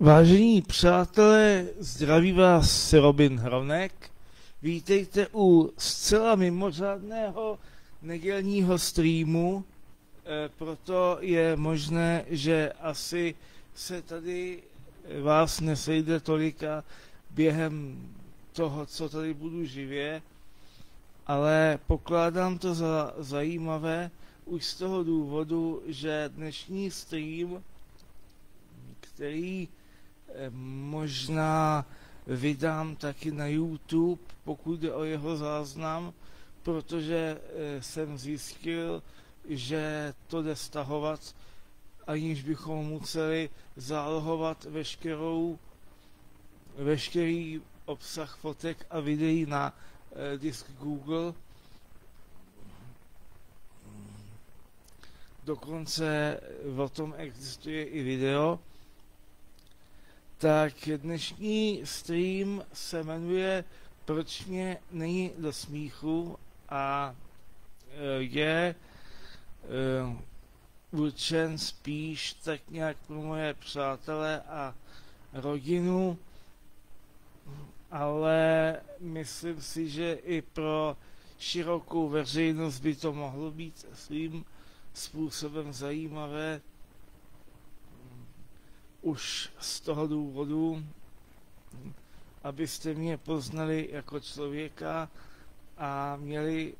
Vážení přátelé, zdraví vás Robin Hronek. Vítejte u zcela mimořádného nedělního streamu, proto je možné, že asi se tady vás nesejde tolika během toho, co tady budu živě, ale pokládám to za zajímavé už z toho důvodu, že dnešní stream, který možná vydám taky na YouTube, pokud jde o jeho záznam, protože jsem zjistil, že to jde stahovat, aniž bychom museli zálohovat veškerý obsah fotek a videí na disk Google. Dokonce o tom existuje i video. Tak dnešní stream se jmenuje Proč mě není do smíchu a je určen spíš tak nějak pro moje přátelé a rodinu, ale myslím si, že i pro širokou veřejnost by to mohlo být svým způsobem zajímavé. Už z toho důvodu, abyste mě poznali jako člověka a měli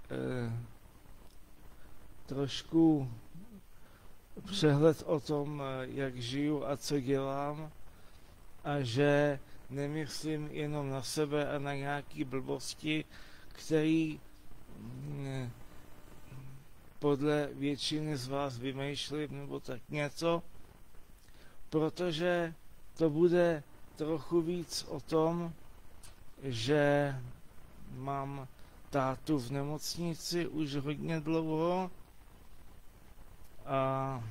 trošku přehled o tom, jak žiju a co dělám, a že nemyslím jenom na sebe a na nějaké blbosti, který podle většiny z vás vymýšlím nebo tak něco, protože to bude trochu víc o tom, že mám tátu v nemocnici už hodně dlouho a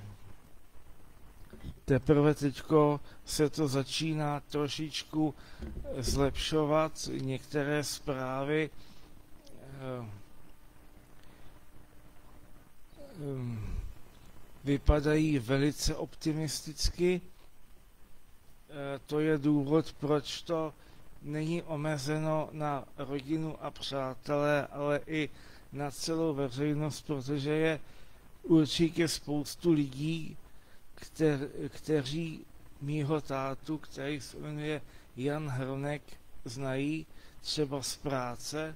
teprve teďko se to začíná trošičku zlepšovat. Některé zprávy vypadají velice optimisticky. To je důvod, proč to není omezeno na rodinu a přátelé, ale i na celou veřejnost, protože je určitě spoustu lidí, kteří mýho tátu, který se jmenuje Jan Hronek, znají třeba z práce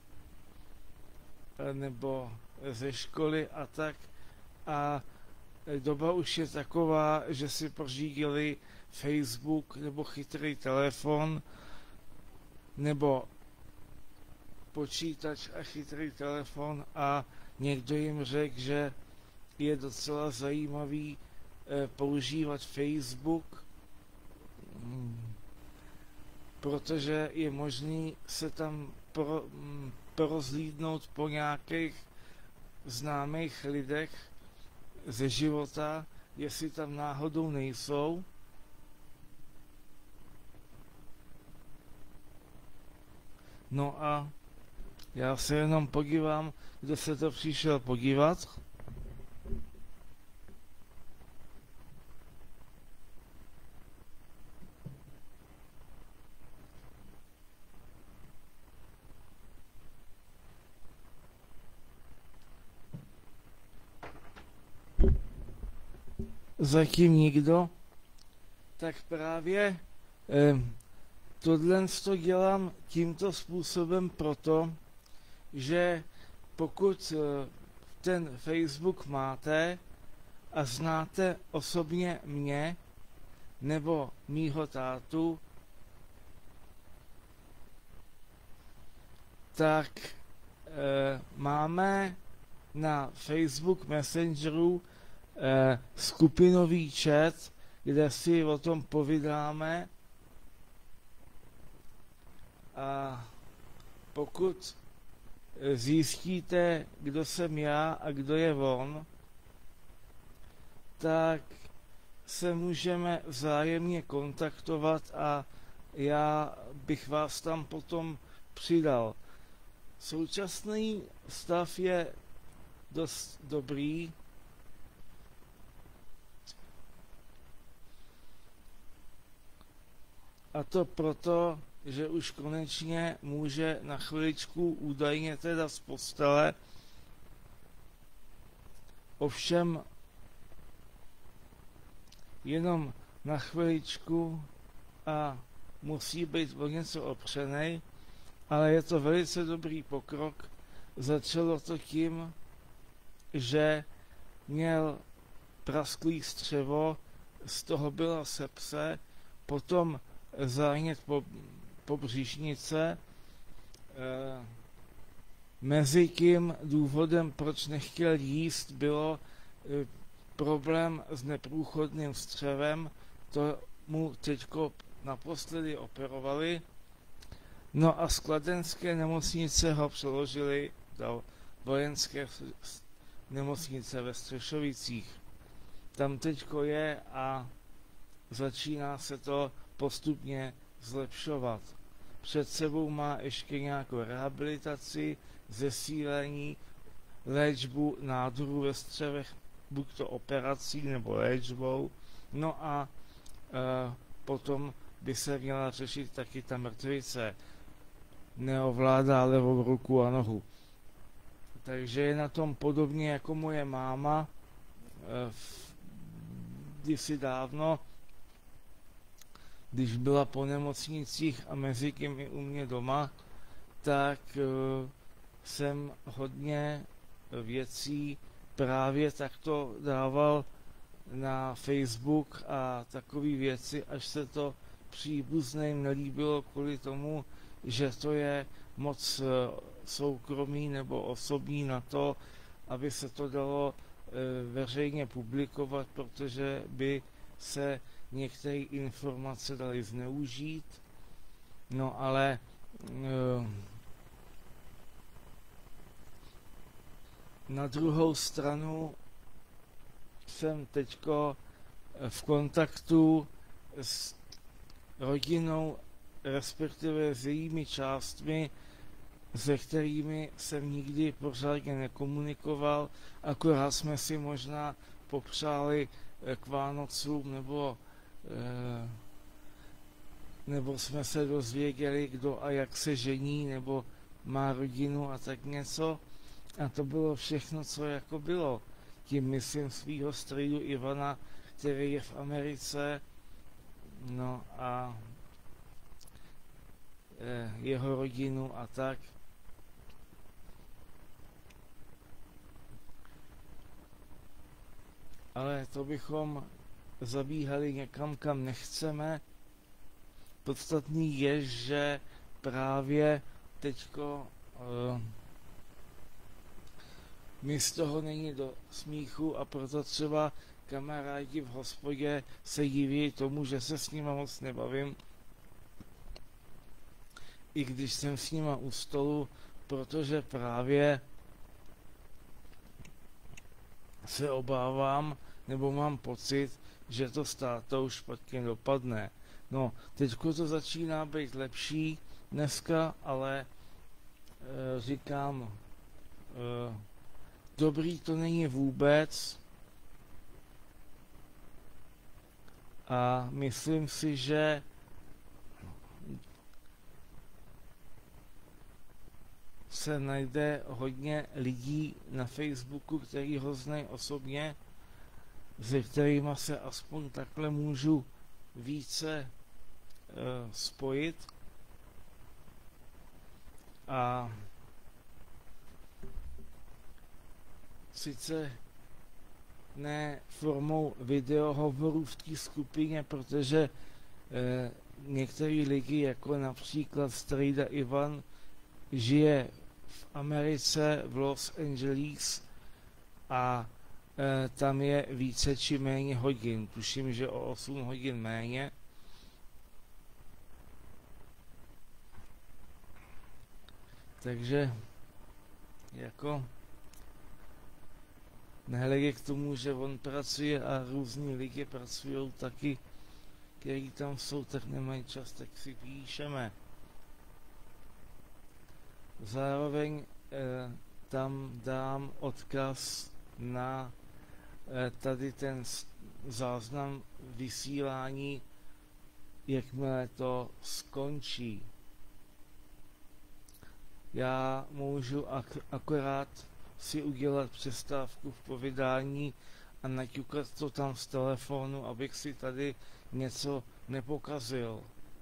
nebo ze školy a tak. A doba už je taková, že si pořídili Facebook nebo chytrý telefon nebo počítač a chytrý telefon a někdo jim řekl, že je docela zajímavý používat Facebook, protože je možný se tam porozhlídnout po nějakých známých lidech ze života, jestli tam náhodou nejsou. No a já se jenom podívám, kdo se to přišel podívat. Zatím nikdo. Tak právě tohle to dělám tímto způsobem proto, že pokud ten Facebook máte a znáte osobně mě nebo mýho tátu, tak máme na Facebook Messengeru skupinový chat, kde si o tom povídáme. A pokud zjistíte, kdo jsem já a kdo je on, tak se můžeme vzájemně kontaktovat a já bych vás tam potom přidal. Současný stav je dost dobrý. A to proto, že už konečně může na chviličku údajně teda z postele, ovšem jenom na chviličku a musí být o něco opřenej, ale je to velice dobrý pokrok. Začalo to tím, že měl prasklý střevo, z toho byla sepse, potom zánět po břišnice. Mezitím důvodem, proč nechtěl jíst, bylo problém s neprůchodným střevem. To mu teďko naposledy operovali. No a z kladenské nemocnice ho přeložili do vojenské nemocnice ve Střešovicích. Tam teďko je a začíná se to postupně zlepšovat. Před sebou má ještě nějakou rehabilitaci, zesílení, léčbu nádorů ve střevech, buď to operací nebo léčbou. No a potom by se měla řešit taky ta mrtvice. Neovládá levou ruku a nohu. Takže je na tom podobně jako moje máma kdysi dávno, když byla po nemocnicích a mezi tím i u mě doma, tak jsem hodně věcí právě takto dával na Facebook a takové věci, až se to příbuzným nelíbilo kvůli tomu, že to je moc soukromý nebo osobní na to, aby se to dalo veřejně publikovat, protože by se některé informace daly zneužít. No ale na druhou stranu jsem teďko v kontaktu s rodinou, respektive s jejími částmi, se kterými jsem nikdy pořádně nekomunikoval, akorát jsme si možná popřáli k Vánocům, nebo jsme se dozvěděli, kdo a jak se žení, nebo má rodinu a tak něco. A to bylo všechno, co jako bylo. Tím myslím svýho strýdu Ivana, který je v Americe, no a jeho rodinu a tak. Ale to bychom zabíhali někam, kam nechceme. Podstatný je, že právě teďko mi z toho není do smíchu a proto třeba kamarádi v hospodě se diví tomu, že se s nima moc nebavím, i když jsem s nima u stolu, protože právě se obávám, nebo mám pocit, že to s tátou špatně dopadne. No, teďko to začíná být lepší dneska, ale říkám, dobrý to není vůbec a myslím si, že se najde hodně lidí na Facebooku, který ho znají osobně, se kterými se aspoň takhle můžu více spojit. A sice ne formou videohovorů v té skupině, protože některý lidi, jako například strejda Ivan, žije v Americe, v Los Angeles a tam je více či méně hodin. Tuším, že o 8 hodin méně. Takže jako nehledě k tomu, že on pracuje a různí lidi pracují taky, který tam jsou, tak nemají čas, tak si píšeme. Zároveň tam dám odkaz na tady ten záznam vysílání jakmile to skončí. Já můžu akorát si udělat přestávku v povídání a naťukat to tam z telefonu, abych si tady něco nepokazil.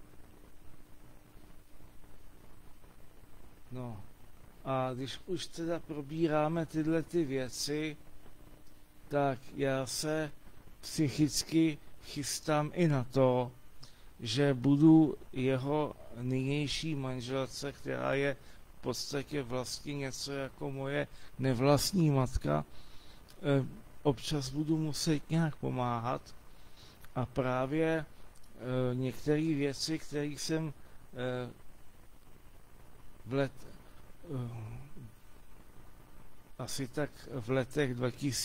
No a když už teda probíráme tyhle ty věci, tak já se psychicky chystám i na to, že budu jeho nynější manželce, která je v podstatě vlastně něco jako moje nevlastní matka, občas budu muset nějak pomáhat a právě některé věci, které jsem asi tak v letech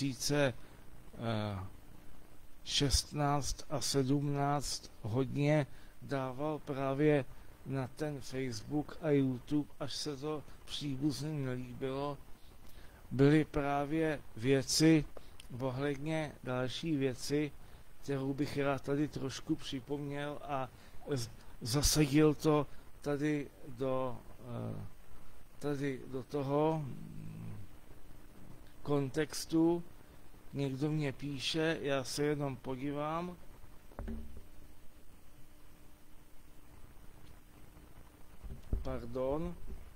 2016 a 17 hodně dával právě na ten Facebook a YouTube, až se to příbuzným nelíbilo, byly právě věci, ohledně další věci, kterou bych rád tady trošku připomněl a zasadil to tady do toho kontextu. Někdo mě píše, já se jenom podívám. Pardon.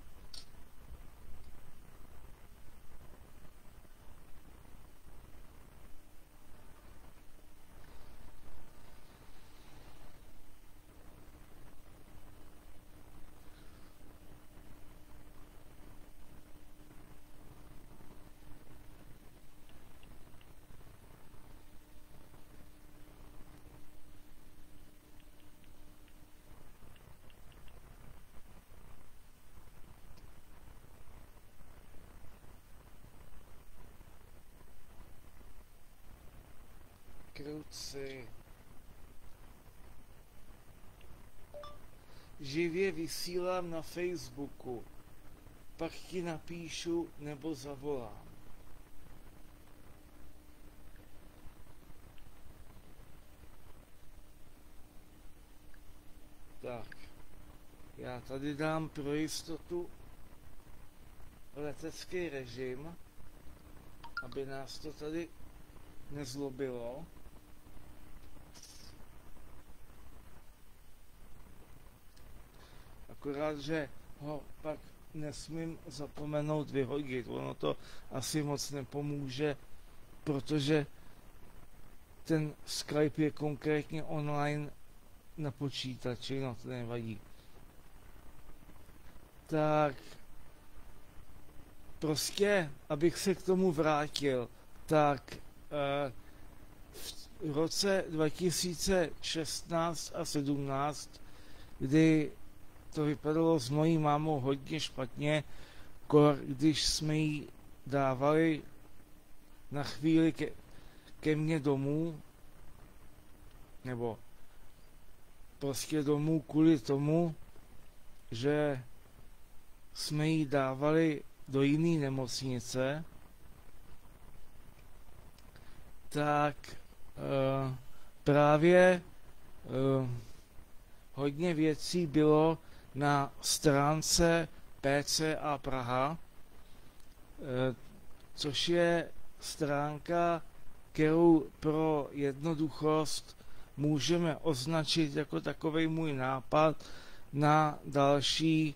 Kruci. Živě vysílám na Facebooku. Pak ti napíšu nebo zavolám. Tak. Já tady dám pro jistotu letecký režim, aby nás to tady nezlobilo. Akorát, že ho pak nesmím zapomenout vyhodit. Ono to asi moc nepomůže, protože ten Skype je konkrétně online na počítači, no to nevadí. Tak prostě, abych se k tomu vrátil, tak v roce 2016 a 17, kdy to vypadalo s mojí mámou hodně špatně, když jsme jí dávali na chvíli ke mně domů, nebo prostě domů kvůli tomu, že jsme jí dávali do jiné nemocnice, tak právě hodně věcí bylo na stránce PCA Praha, což je stránka, kterou pro jednoduchost můžeme označit jako takovej můj nápad na další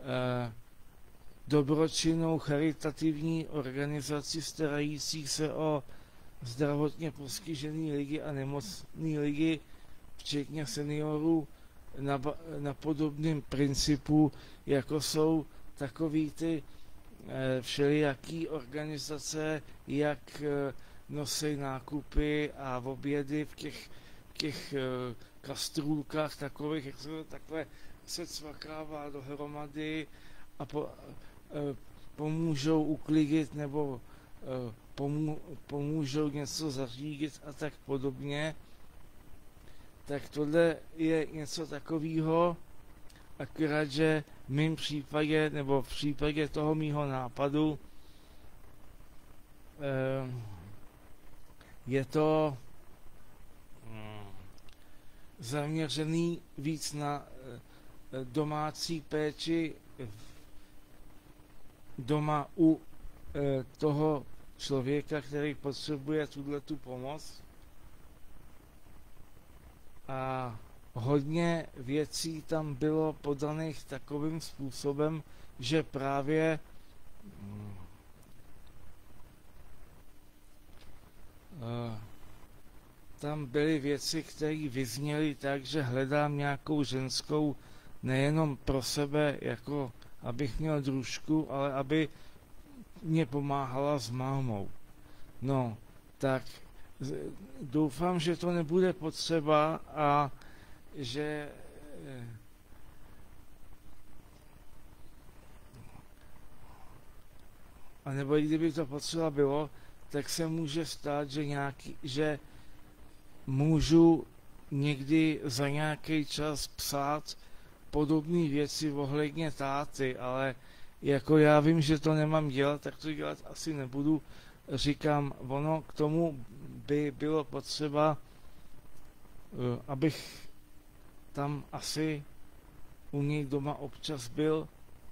dobročinnou charitativní organizaci starající se o zdravotně postižený lidi a nemocný lidi, včetně seniorů, na podobném principu, jako jsou takový ty všelijaký organizace, jak nosí nákupy a obědy v těch kastrůlkách takových, jak se to takhle se cvakává dohromady a pomůžou uklidit nebo pomůžou něco zařídit a tak podobně. Tak tohle je něco takového, akorát, že v mém případě, nebo v případě toho mýho nápadu, je to zaměřený víc na domácí péči doma u toho člověka, který potřebuje tu pomoc. A hodně věcí tam bylo podaných takovým způsobem, že právě tam byly věci, které vyzněly tak, že hledám nějakou ženskou nejenom pro sebe, jako abych měl družku, ale aby mě pomáhala s mámou. No, tak doufám, že to nebude potřeba a že a nebo i kdyby to potřeba bylo, tak se může stát, že můžu někdy za nějaký čas psát podobné věci ohledně táty, ale jako já vím, že to nemám dělat, tak to dělat asi nebudu. Říkám, ono k tomu by bylo potřeba, abych tam asi u něj doma občas byl,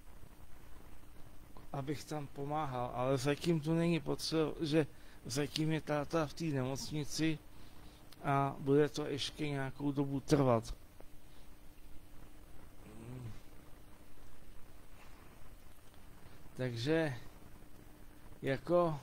abych tam pomáhal, ale zatím to není potřeba, že zatím je táta v té nemocnici a bude to ještě nějakou dobu trvat. Takže jako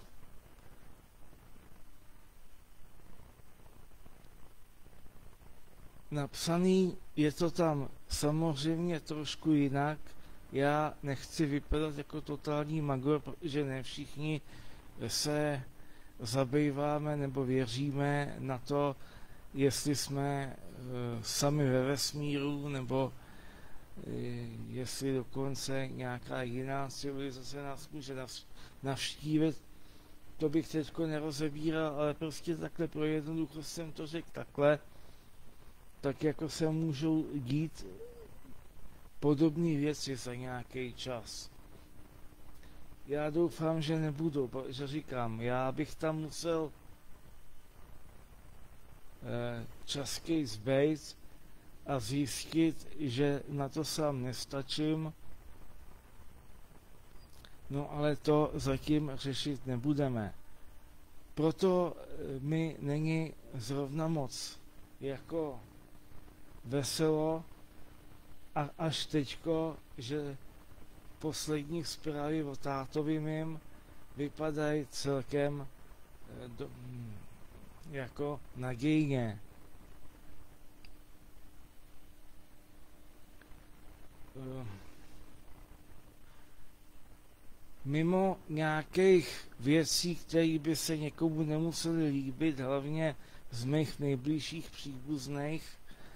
napsaný je to tam samozřejmě trošku jinak. Já nechci vypadat jako totální magor, protože ne všichni se zabýváme nebo věříme na to, jestli jsme sami ve vesmíru, nebo jestli dokonce nějaká jiná civilizace nás může navštívit. To bych teďko nerozebíral, ale prostě takhle pro jednoduchost jsem to řekl takhle, tak jako se můžou dít podobné věci za nějaký čas. Já doufám, že nebudou, protože říkám, já bych tam musel častěji zbejt a zjistit, že na to sám nestačím. No ale to zatím řešit nebudeme. Proto mi není zrovna moc jako veselo a až teďko, že poslední zprávy o tátovi mým vypadají celkem jako nadějně. Mimo nějakých věcí, které by se někomu nemusely líbit, hlavně z mých nejbližších příbuzných,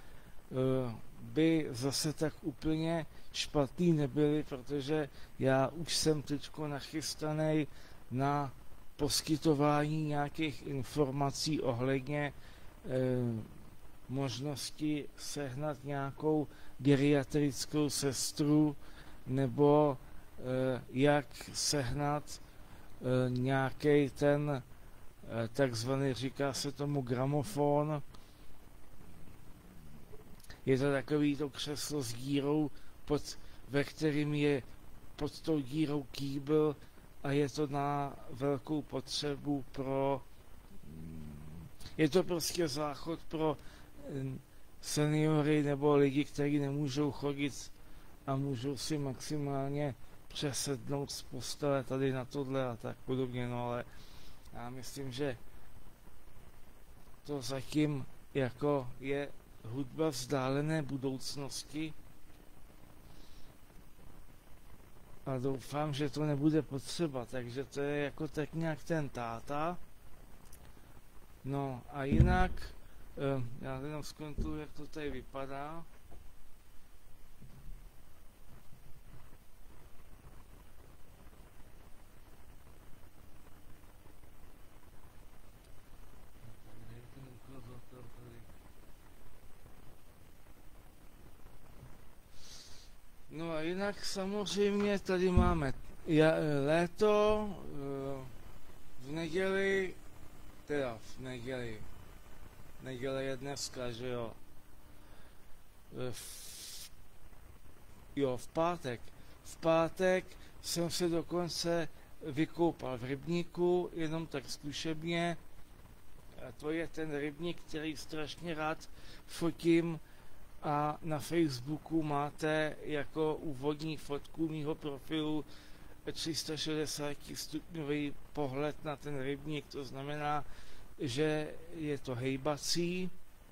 by zase tak úplně špatný nebyly, protože já už jsem teďko nachystaný na poskytování nějakých informací ohledně možnosti sehnat nějakou geriatrickou sestru nebo jak sehnat nějaký ten takzvaný, říká se tomu gramofon. Je to takový to křeslo s dírou, ve kterým je pod tou dírou kýbl a je to na velkou potřebu je to prostě záchod pro seniory nebo lidi, kteří nemůžou chodit a můžou si maximálně přesednout z postele tady na tohle a tak podobně, no ale já myslím, že to zatím jako je hudba vzdálené budoucnosti a doufám, že to nebude potřeba, takže to je jako tak nějak ten táta. No a jinak, já jenom zkontroluji, jak to tady vypadá. No a jinak samozřejmě tady máme léto, v neděli, neděle je dneska, že jo, v pátek. V pátek jsem se dokonce vykoupal v rybníku, jenom tak zkušebně. A to je ten rybník, který strašně rád fotím, a na Facebooku máte jako úvodní fotku mýho profilu 360 stupňový pohled na ten rybník, to znamená, že je to hejbací.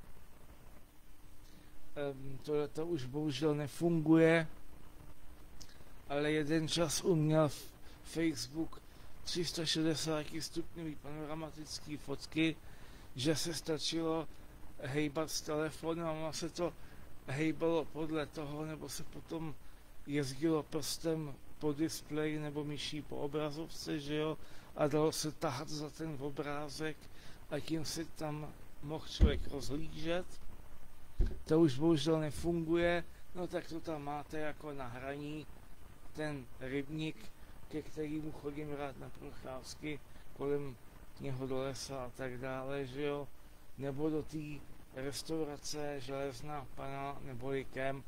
To už bohužel nefunguje, ale jeden čas uměl Facebook 360 stupňový panoramatický fotky, že se stačilo hejbat s telefonem a ono se to hejbalo podle toho, nebo se potom jezdilo prstem po displeji nebo myší po obrazovce, že jo, a dalo se tahat za ten obrázek a tím si tam mohl člověk rozhlížet. To už bohužel nefunguje, no tak to tam máte jako na hraní ten rybník, ke kterému chodím rád na procházky kolem něho do lesa a tak dále, že jo, nebo do té restaurace Železná pana neboli Kemp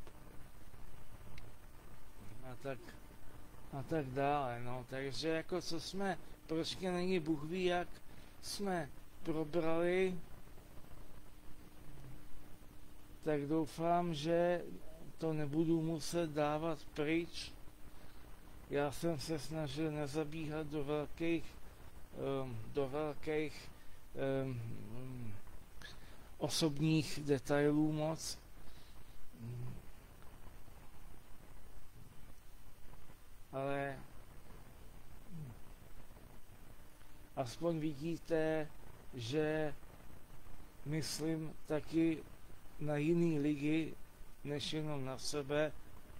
a tak dále, no, takže jako co jsme, proč mě není Bůh ví, jak jsme probrali, tak doufám, že to nebudu muset dávat pryč. Já jsem se snažil nezabíhat do velkých osobních detailů moc. Ale aspoň vidíte, že myslím taky na jiný lidi, než jenom na sebe,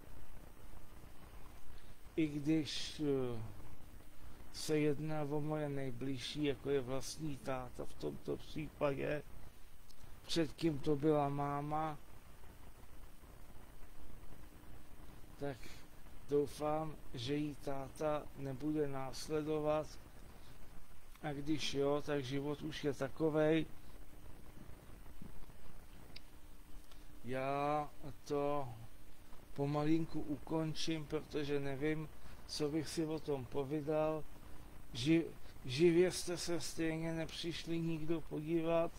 i když se jedná o moje nejbližší, jako je vlastní táta v tomto případě. Předtím to byla máma, tak doufám, že jí táta nebude následovat, a když jo, tak život už je takovej. Já to pomalinku ukončím, protože nevím, co bych si o tom povídal. Živě jste se stejně nepřišli nikdo podívat,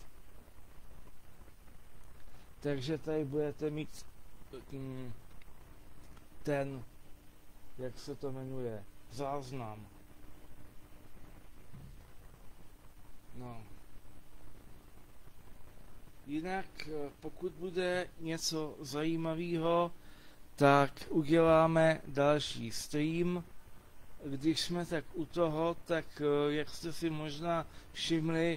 takže tady budete mít ten, jak se to jmenuje, záznam. No. Jinak, pokud bude něco zajímavého, tak uděláme další stream. Když jsme tak u toho, tak jak jste si možná všimli,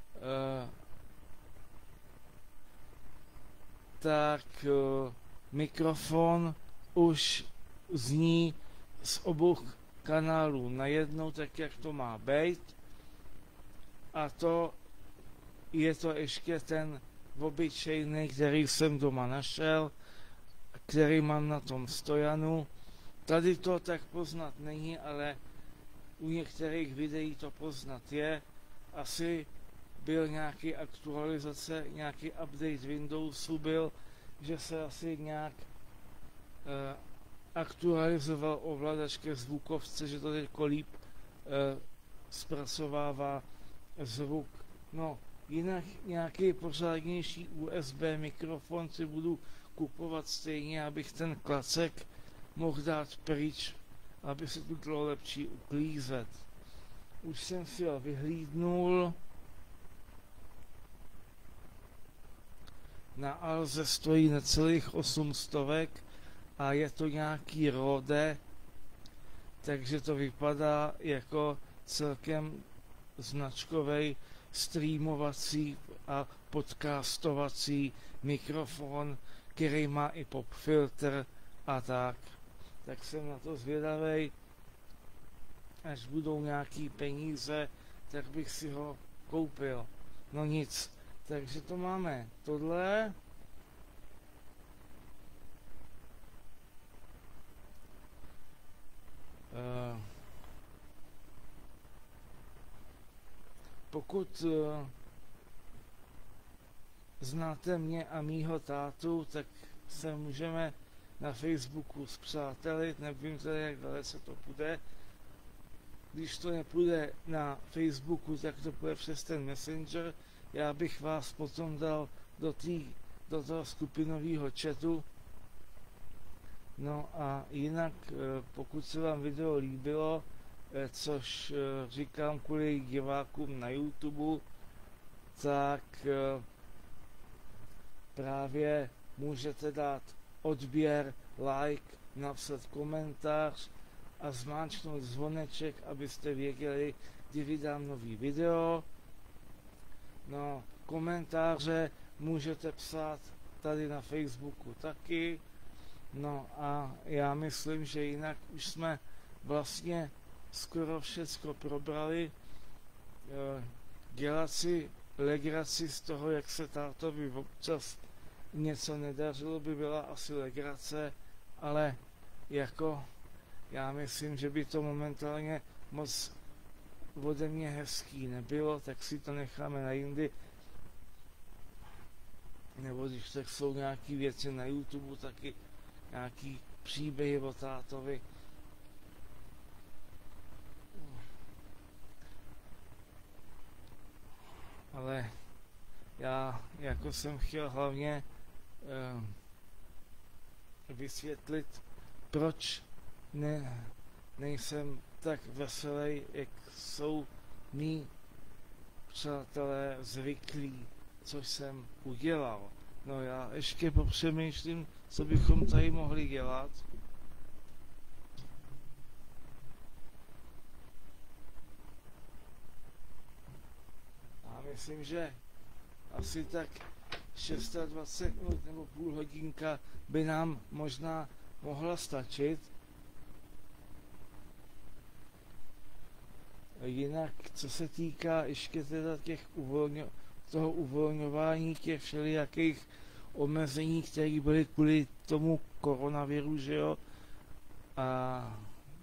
tak mikrofon už zní z obou kanálů najednou, tak jak to má být. A to je to ještě ten obyčejný, který jsem doma našel, který mám na tom stojanu. Tady to tak poznat není, ale u některých videí to poznat je. Asi byl nějaký aktualizace, nějaký update Windowsu byl, že se asi nějak aktualizoval ovladač ke zvukovce, že to teď líp zpracovává zvuk. No, jinak nějaký pořádnější USB mikrofon si budu kupovat stejně, abych ten klacek mohl dát pryč, aby se tu bylo lepší uklízet. Už jsem si ho vyhlídnul. Na Alze stojí necelých 800 a je to nějaký Rode, takže to vypadá jako celkem značkovej streamovací a podcastovací mikrofon, který má i pop filter a tak. Tak jsem na to zvědavej. Až budou nějaký peníze, tak bych si ho koupil. No nic. Takže to máme tohle. Pokud znáte mě a mýho tátu, tak se můžeme na Facebooku zpřátelit, nevím tedy, jak dalece to půjde. Když to nepůjde na Facebooku, tak to půjde přes ten Messenger. Já bych vás potom dal do toho skupinového chatu. No a jinak, pokud se vám video líbilo, což říkám kvůli divákům na YouTube, tak právě můžete dát odběr, like, napsat komentář a zmáčknout zvoneček, abyste věděli, kdy vydám nový video. No, komentáře můžete psát tady na Facebooku taky. No a já myslím, že jinak už jsme vlastně skoro všecko probrali. Dělat si legraci z toho, jak se tátovi občas něco nedařilo, by byla asi legrace, ale jako já myslím, že by to momentálně moc ode mě hezký nebylo, tak si to necháme na jindy. Nebo když tak jsou nějaký věci na YouTube, taky nějaký příběhy o tátovi. Ale já jako jsem chtěl hlavně vysvětlit, proč nejsem tak veselý, jak jsou mý přátelé zvyklí, co jsem udělal. No já ještě popřemýšlím, co bychom tady mohli dělat. Já myslím, že asi tak 26 minut nebo půl hodinka by nám možná mohla stačit. Jinak, co se týká ještě teda toho uvolňování těch všelijakých omezení, které byly kvůli tomu koronaviru, že jo, a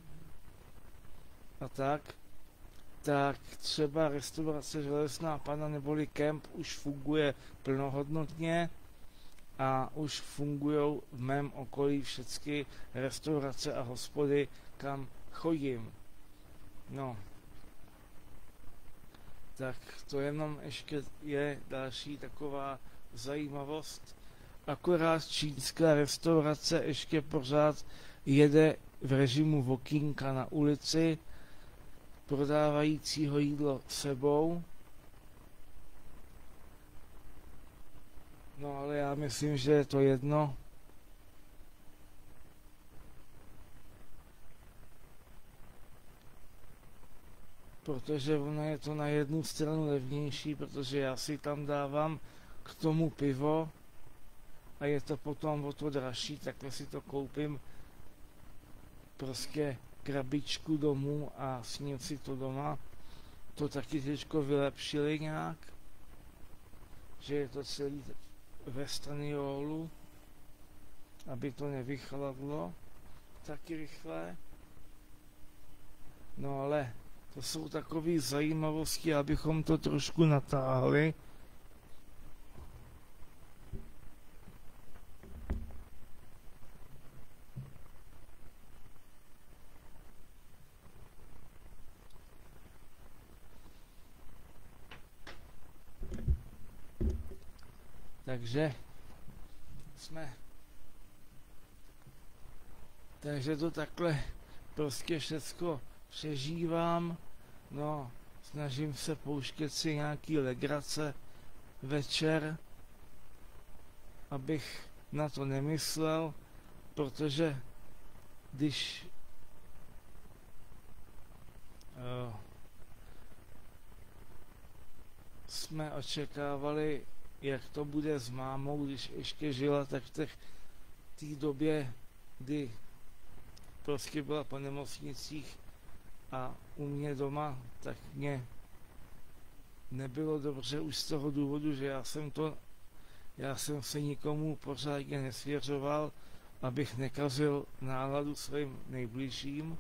tak třeba restaurace Železná Panna neboli Kemp už funguje plnohodnotně a už fungují v mém okolí všechny restaurace a hospody, kam chodím. No, tak to jenom ještě je další taková zajímavost. Akorát čínská restaurace ještě pořád jede v režimu walkinka na ulici, prodávajícího jídlo sebou. No ale já myslím, že je to jedno. Protože ono je to na jednu stranu levnější, protože já si tam dávám k tomu pivo a je to potom o to dražší, takhle si to koupím prostě krabičku domů a sním si to doma. To taky teďko vylepšili nějak, že je to celý ve staniolu, aby to nevychladlo taky rychle. No ale to jsou takové zajímavosti, abychom to trošku natáhli. Takže to takhle prostě všecko přežívám. No, snažím se pouštět si nějaký legrace večer, abych na to nemyslel, protože když jsme očekávali, jak to bude s mámou, když ještě žila, tak v té době, kdy prostě byla po nemocnicích a u mě doma, tak mě nebylo dobře už z toho důvodu, že já jsem se nikomu pořádně nesvěřoval, abych nekazil náladu svým nejbližším.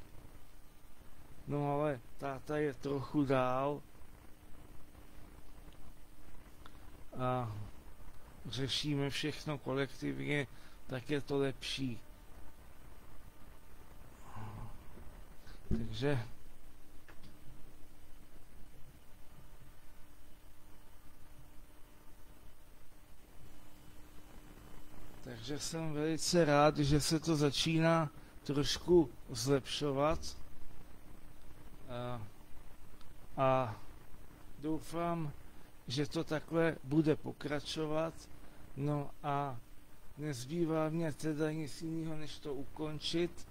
No ale táta je trochu dál a řešíme všechno kolektivně, tak je to lepší. Takže jsem velice rád, že se to začíná trošku zlepšovat a doufám, že to takhle bude pokračovat. No a nezbývá mě teda nic jiného, než to ukončit.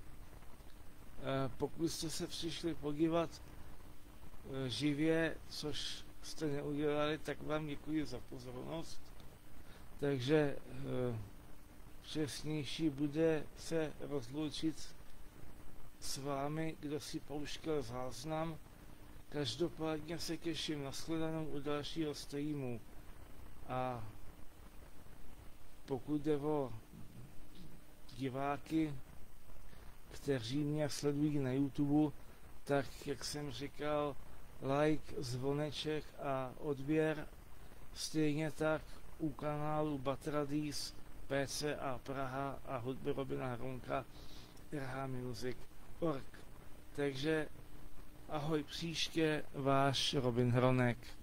Pokud jste se přišli podívat živě, což jste neudělali, tak vám děkuji za pozornost. Takže přesnější bude se rozloučit s vámi, kdo si pouštěl záznam. Každopádně se těším na shledanou u dalšího streamu. A pokud jde o diváky, kteří mě sledují na YouTube, tak jak jsem říkal, like, zvoneček a odběr. Stejně tak u kanálu Batradis, PCA Praha a hudby Robina Hronka rhmusic.org. Takže ahoj příště, váš Robin Hronek.